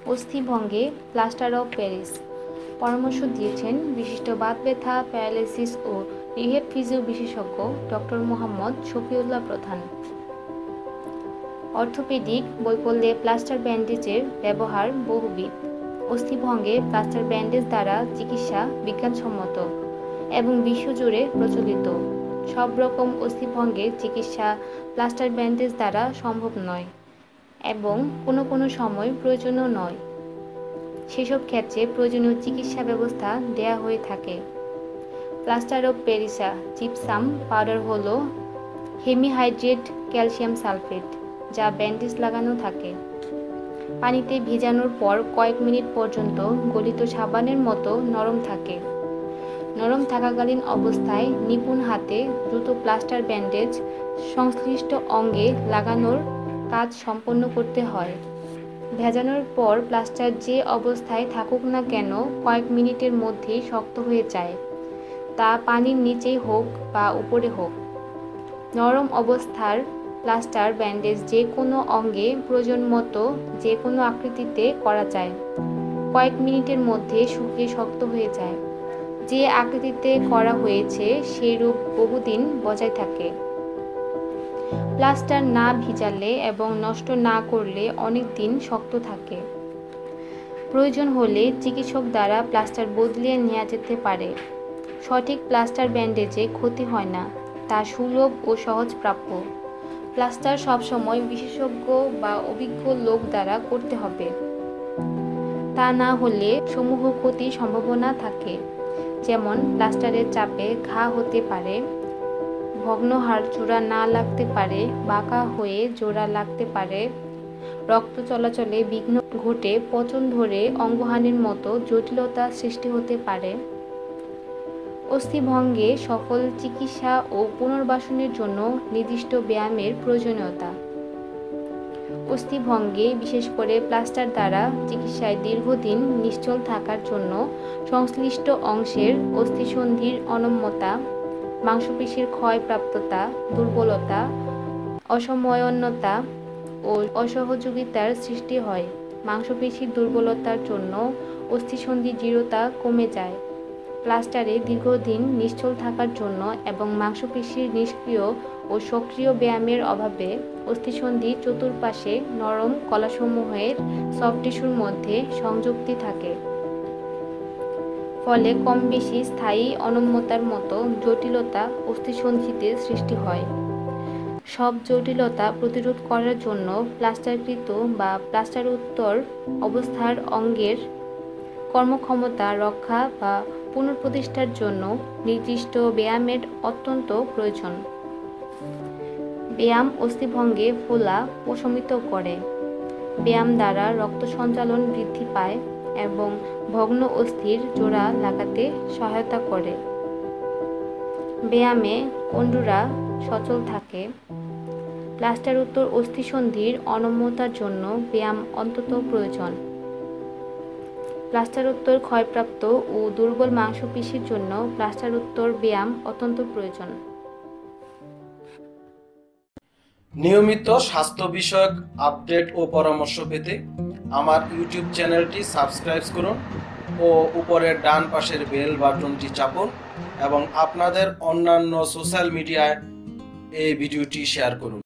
অস্থিভঙ্গে plaster of Paris পরামর্শ দিয়েছেন বিশিষ্ট বাত ব্যথা, প্যারালাইসিস ও রিহেব ফিজিও বিশেষজ্ঞ ডক্টর মোহাম্মদ শফিউল্লাহ প্রধান। অর্থোপেডিক বই পড়লে প্লাস্টার ব্যান্ডেজের ব্যবহার বহুবিধ। অস্থিভঙ্গে প্লাস্টার ব্যান্ডেজ দ্বারা চিকিৎসা বিজ্ঞানসম্মত এবং বিশ্বজুড়ে প্রচলিত। সব রকম অস্থিভঙ্গের চিকিৎসা প্লাস্টার ব্যান্ডেজ দ্বারা সম্ভব নয় এবং কোনো সময় প্রয়োজনও নয়। সেসব ক্ষেত্রে প্রয়োজনীয় চিকিৎসা ব্যবস্থা দেয়া হয়ে থাকে। Plaster of Paris gypsum powder হল হেমিহাইড্রেট ক্যালসিয়াম সালফেট, যা ব্যান্ডেজ লাগানো থাকে। পানিতে ভেজানোর পর কয়েক মিনিট পর্যন্ত গলিত সাবানের মতো নরম থাকে। নরম থাকাকালীন অবস্থায় নিপুণ হাতে দ্রুত প্লাস্টার ব্যান্ডেজ সংশ্লিষ্ট অঙ্গে লাগানোর কাজ সম্পন্ন করতে হয়। ভেজানোর পর প্লাস্টার যে অবস্থায় থাকুক না কেন কয়েক মিনিটের মধ্যেই শক্ত হয়ে যায়, তা পানির নিচেই হোক বা উপরে হোক। নরম অবস্থার প্লাস্টার ব্যান্ডেজ যে কোনো অঙ্গে প্রয়োজন মতো যে কোনো আকৃতিতে করা যায়। কয়েক মিনিটের মধ্যে শুকিয়ে শক্ত হয়ে যায়। যে আকৃতিতে করা হয়েছে সেই রূপ বহুদিন বজায় থাকে। প্লাস্টার না ভিজালে এবং নষ্ট না করলে অনেক দিন শক্ত থাকে। প্রয়োজন হলে চিকিৎসক দ্বারা প্লাস্টার বদলিয়ে নেওয়া যেতে পারে। সঠিক প্লাস্টার ব্যান্ডেজে ক্ষতি হয় না, তা সুলভ ও সহজপ্রাপ্য। প্লাস্টার সবসময় বিশেষজ্ঞ বা অভিজ্ঞ লোক দ্বারা করতে হবে, তা না হলে সমূহ ক্ষতির সম্ভাবনা থাকে। যেমন প্লাস্টারের চাপে ঘা হতে পারে, ভগ্ন হাড় জোড়া না লাগতে পারে, বাঁকা হয়ে জোড়া লাগতে পারে, রক্ত চলাচলে বিঘ্ন ঘটে পচন ধরে অঙ্গহানির মতো জটিলতা সৃষ্টি হতে পারে। অস্থিভঙ্গে সফল চিকিৎসা ও পুনর্বাসনের জন্য নির্দিষ্ট ব্যায়ামের প্রয়োজনীয়তা। অস্থিভঙ্গে বিশেষ করে প্লাস্টার দ্বারা চিকিৎসায় দীর্ঘদিন নিশ্চল থাকার জন্য সংশ্লিষ্ট অংশের অস্থিসন্ধির অনম্যতা, মাংসপেশির ক্ষয়প্রাপ্ততা, দুর্বলতা, অসময়ন্নতা ও অসহযোগিতার সৃষ্টি হয়। মাংসপেশির দুর্বলতার জন্য অস্থিসন্ধির দৃঢ়তা কমে যায়। প্লাস্টারে দীর্ঘদিন নিশ্চল থাকার জন্য এবং মাংসপেশির নিষ্ক্রিয় ও সক্রিয় ব্যায়ামের অভাবে অস্থিসন্ধির চতুর্পাশে নরম কলাসমূহের সফট টিস্যুর মধ্যে সংযুক্তি থাকে। ফলে কম বেশি স্থায়ী অনম্যতার মতো জটিলতা অস্থিসন্ধিতে সৃষ্টি হয়। সব জটিলতা প্রতিরোধ করার জন্য প্লাস্টারকৃত বা প্লাস্টারোত্তর অবস্থার অঙ্গের কর্মক্ষমতা রক্ষা বা পুনঃপ্রতিষ্ঠার জন্য নির্দিষ্ট ব্যায়ামের অত্যন্ত প্রয়োজন। ব্যায়াম অস্থিভঙ্গে ফোলা প্রশমিত করে। ব্যায়াম দ্বারা রক্ত সঞ্চালন বৃদ্ধি পায় এবং ভগ্ন অস্থির জোড়া লাগাতে সহায়তা করে। ব্যায়ামে কণ্ডুরা সচল থাকে। প্লাস্টারোত্তর অস্থিসন্ধির অনম্যতার জন্য ব্যায়াম অত্যন্ত প্রয়োজন। প্লাস্টারোত্তর ক্ষয়প্রাপ্ত ও দুর্বল মাংসপেশির জন্য প্লাস্টারোত্তর ব্যায়াম অত্যন্ত প্রয়োজন। নিয়মিত স্বাস্থ্য বিষয়ক আপডেট ও পরামর্শ পেতে আমার ইউটিউব চ্যানেলটি সাবস্ক্রাইব করুন ও উপরের ডান পাশের বেল বাটনটি চাপুন এবং আপনাদের অন্যান্য সোশ্যাল মিডিয়ায় এই ভিডিওটি শেয়ার করুন।